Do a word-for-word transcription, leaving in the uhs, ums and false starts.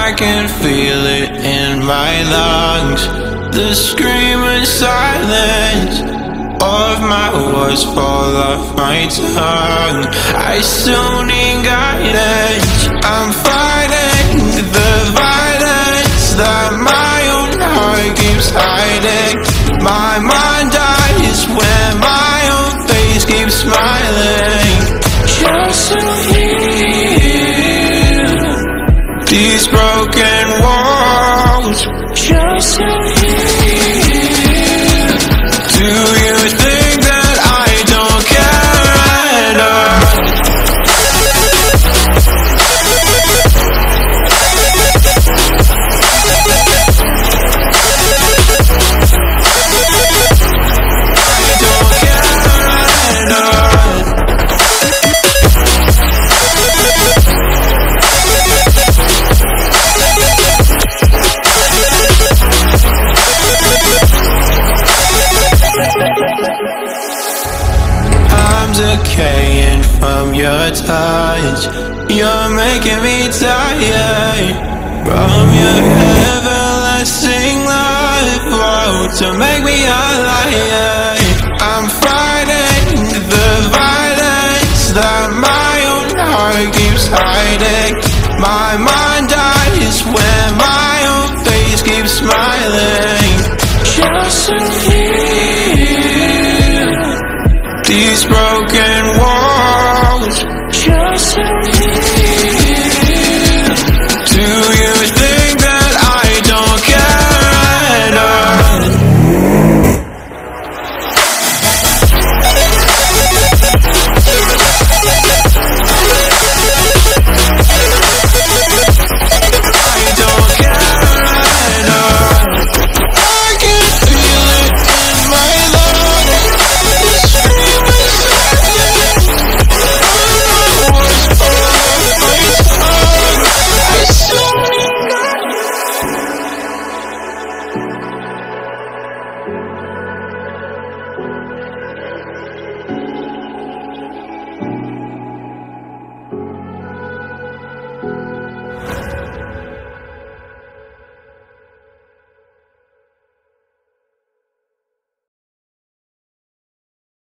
I can feel it in my lungs. The screaming silence of my words fall off my tongue. I still need guidance. I'm fighting the violence that my own heart keeps hiding. My mind dies when my own face keeps smiling. Just to heal these broken walls. Just to heal. Do you think that I don't care at all? I don't care at all. I'm decaying from your touch. You're making me tired from your everlasting love. Oh, to make me a liar.